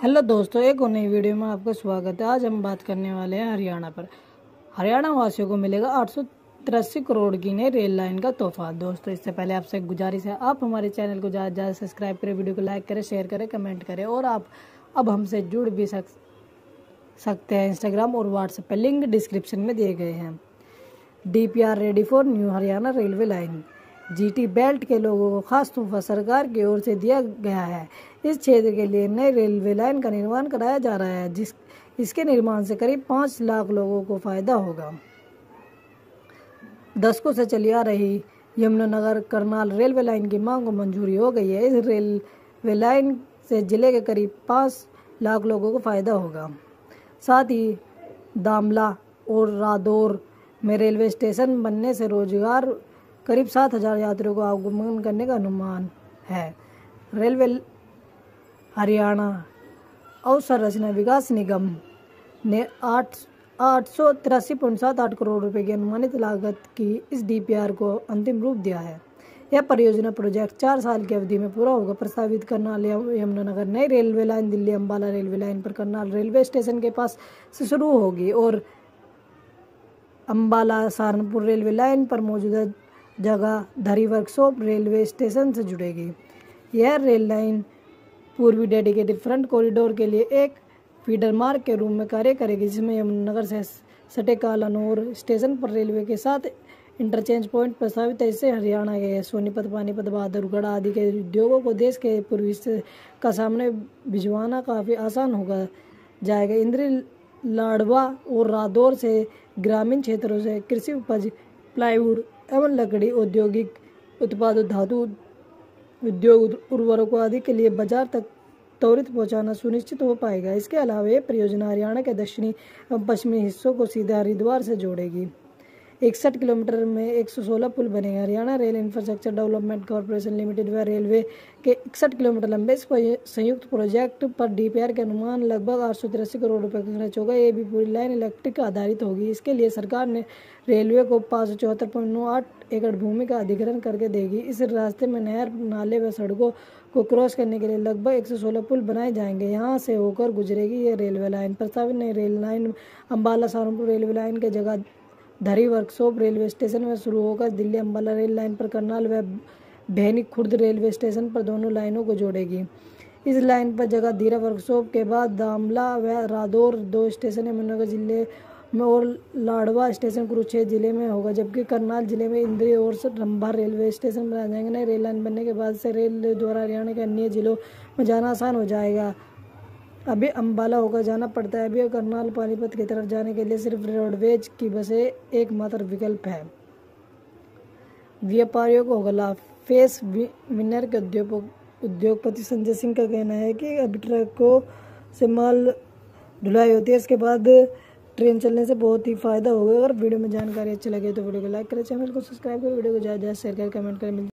Hello दोस्तों, एक और नई वीडियो में आपका स्वागत है। आज हम बात करने वाले हैं हरियाणा पर। हरियाणा वासियों को मिलेगा 883 करोड़ की नई रेल लाइन का तोहफा। दोस्तों, इससे पहले आपसे एक गुजारिश है, आप हमारे चैनल को ज़्यादा से ज़्यादा सब्सक्राइब करें, वीडियो को लाइक करें, शेयर करें, कमेंट करें। और आप अब हमसे जुड़ भी सकते हैं इंस्टाग्राम और व्हाट्सएप पर, लिंक डिस्क्रिप्शन में दिए गए हैं। DPR ready for new Haryana railway line. GT belt के लोगों को खास तोहफा सरकार की ओर से दिया गया है। इस क्षेत्र के लिए नई रेलवे लाइन का निर्माण कराया जा रहा है, इसके निर्माण से करीब 5 लाख लोगों को फायदा होगा। दशकों से चली आ रही यमुनानगर करनाल रेलवे लाइन की मांग को मंजूरी हो गई है। इस रेलवे लाइन से जिले के करीब 5 लाख लोगों को फायदा होगा। साथ ही दामला और रादौर में रेलवे स्टेशन बनने से रोजगार करीब 7,000 यात्रियों को आगमन करने का अनुमान है। रेलवे हरियाणा अवसंरचना विकास निगम ने 883.78 करोड़ रुपए की अनुमानित लागत की इस DPR को अंतिम रूप दिया है। यह परियोजना प्रोजेक्ट 4 साल की अवधि में पूरा होगा। प्रस्तावित करनाल यमुनानगर नई railway line Delhi Ambala railway line पर करनाल रेलवे स्टेशन के पास से शुरू होगी और अंबाला सहारनपुर रेलवे लाइन पर मौजूदा जगह धरी वर्कशॉप रेलवे स्टेशन से जुड़ेगी। यह रेल लाइन पूर्वी डेडिकेटेड फ्रंट कॉरिडोर के लिए एक फीडर मार्ग के रूप में कार्य करेगी, जिसमें यमुनानगर से सटे कालानौर स्टेशन पर रेलवे के साथ इंटरचेंज पॉइंट प्रस्तावित है। इससे हरियाणा के सोनीपत, पानीपत, बहादुरगढ़ आदि के उद्योगों को देश के पूर्वी का सामने भिजवाना काफ़ी आसान होगा जाएगा। इंद्री लाडवा और रादौर से ग्रामीण क्षेत्रों से कृषि उपज, प्लाईवुड एवं लकड़ी, औद्योगिक उत्पादों, धातु उद्योग, उर्वरकों आदि के लिए बाजार तक त्वरित पहुंचाना सुनिश्चित हो पाएगा। इसके अलावा ये परियोजना हरियाणा के दक्षिणी एवं पश्चिमी हिस्सों को सीधे हरिद्वार से जोड़ेगी। 61 किलोमीटर में 116 पुल बनेंगे। Haryana rail infrastructure development corporation limited व रेलवे के 61 किलोमीटर लंबे इस संयुक्त प्रोजेक्ट पर DPR के अनुमान लगभग 883 करोड़ रुपए का खर्च होगा। ये भी पूरी लाइन इलेक्ट्रिक आधारित होगी। इसके लिए सरकार ने रेलवे को 574.98 एकड़ भूमि का अधिग्रहण करके देगी। इस रास्ते में नहर, नाले व सड़कों को क्रॉस करने के लिए लगभग 116 पुल बनाए जाएंगे। यहाँ से होकर गुजरेगी ये रेलवे लाइन। प्रस्तावित नई rail line Ambala Saharanpur railway line के जगह धरी वर्कशॉप रेलवे स्टेशन में शुरू होकर दिल्ली अंबाला रेल लाइन पर करनाल व भैनी खुर्द रेलवे स्टेशन पर दोनों लाइनों को जोड़ेगी। इस लाइन पर जगह धीरा वर्कशॉप के बाद दामला व रादौर 2 स्टेशन यमुनानगर जिले में और लाडवा स्टेशन कुरुक्षेत्र जिले में होगा, जबकि करनाल जिले में इंद्री और रंभा रेलवे स्टेशन बनाए जाएंगे। नई रेल लाइन बनने के बाद से रेल द्वारा हरियाणा के अन्य जिलों में जाना आसान हो जाएगा। अभी अंबाला होकर जाना पड़ता है। अभी करनाल, पानीपत की तरफ जाने के लिए सिर्फ रोडवेज की बसें एकमात्र विकल्प है। व्यापारियों को होगा लाभ। फेस विनर के उद्योगपति संजय सिंह का कहना है कि अभी ट्रकों से माल ढुलाई होती है, इसके बाद ट्रेन चलने से बहुत ही फायदा होगा। अगर वीडियो में जानकारी अच्छी लगे तो वीडियो को लाइक करें, चैनल को सब्सक्राइब करें, वीडियो को ज़्यादा शेयर करें, कमेंट करें।